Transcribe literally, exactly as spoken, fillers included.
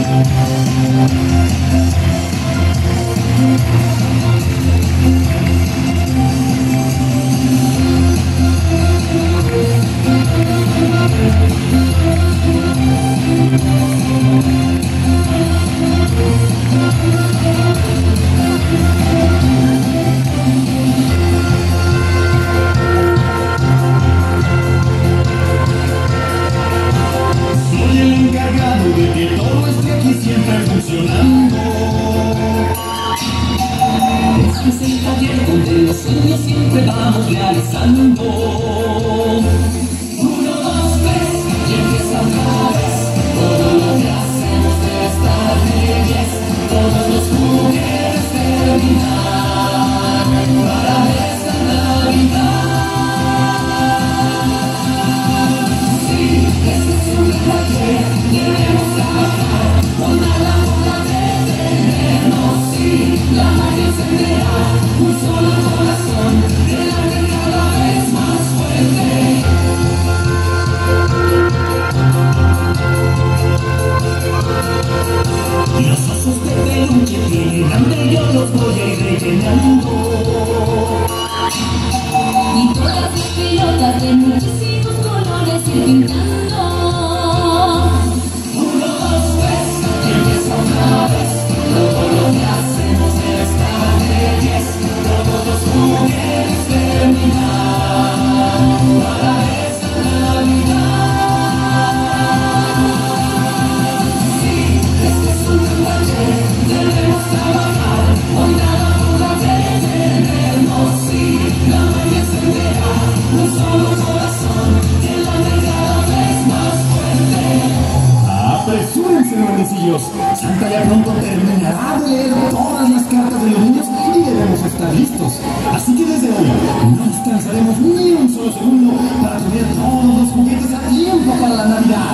Santa ya pronto terminará de leer todas las cartas de los niños y debemos estar listos. Así que desde hoy no descansaremos ni un solo segundo para tener todos los juguetes a tiempo para la Navidad.